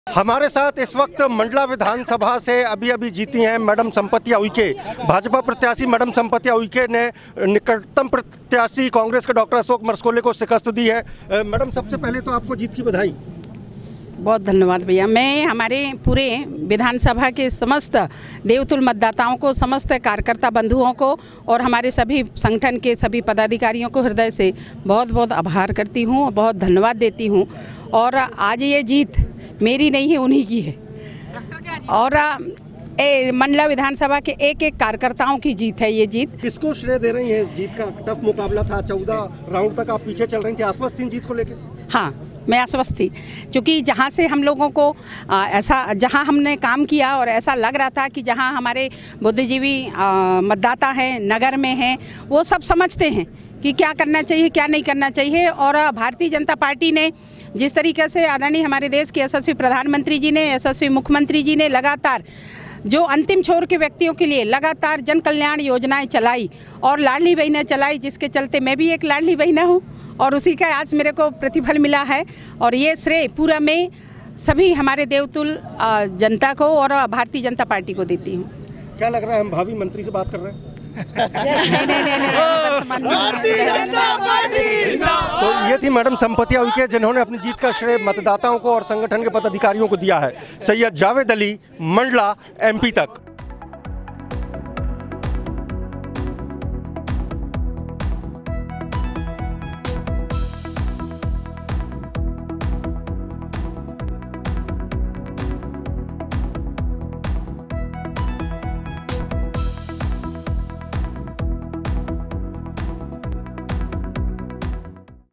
हमारे साथ इस वक्त मंडला विधानसभा से अभी जीती हैं मैडम संपतिया उइके। भाजपा प्रत्याशी मैडम संपतिया उइके ने निकटतम प्रत्याशी कांग्रेस के डॉक्टर अशोक मरसकोले को शिकस्त दी है। मैडम, सबसे पहले तो आपको जीत की बधाई। बहुत धन्यवाद भैया। मैं हमारे पूरे विधानसभा के समस्त देवतुल मतदाताओं को, समस्त कार्यकर्ता बंधुओं को और हमारे सभी संगठन के सभी पदाधिकारियों को हृदय से बहुत बहुत आभार करती हूँ, बहुत धन्यवाद देती हूँ। और आज ये जीत मेरी नहीं है, उन्हीं की है। और मंडला विधानसभा के एक एक कार्यकर्ताओं की जीत है ये जीत। किसको श्रेय दे रही हैं इस जीत का? टफ मुकाबला था, 14 राउंड तक आप पीछे चल रही थी, आश्वस्त थी जीत को लेकर? हाँ, मैं आश्वस्त थी, क्योंकि जहाँ से हम लोगों को जहाँ हमने काम किया और ऐसा लग रहा था कि जहाँ हमारे बुद्धिजीवी मतदाता हैं, नगर में हैं, वो सब समझते हैं कि क्या करना चाहिए, क्या नहीं करना चाहिए। और भारतीय जनता पार्टी ने जिस तरीके से आदरणीय हमारे देश के यशस्वी प्रधानमंत्री जी ने, यशस्वी मुख्यमंत्री जी ने लगातार जो अंतिम छोर के व्यक्तियों के लिए लगातार जन कल्याण योजनाएं चलाई और लाडली बहनें चलाई, जिसके चलते मैं भी एक लाडली बहना हूँ और उसी का आज मेरे को प्रतिफल मिला है। और ये श्रेय पूरा मैं सभी हमारे देवतुल जनता को और भारतीय जनता पार्टी को देती हूँ। क्या लग रहा है, हम भावी मंत्री से बात कर रहे हैं? तो ये थी मैडम संपतिया उइके, जिन्होंने अपनी जीत का श्रेय मतदाताओं को और संगठन के पदाधिकारियों को दिया है। सैयद जावेद अली, मंडला, MP तक।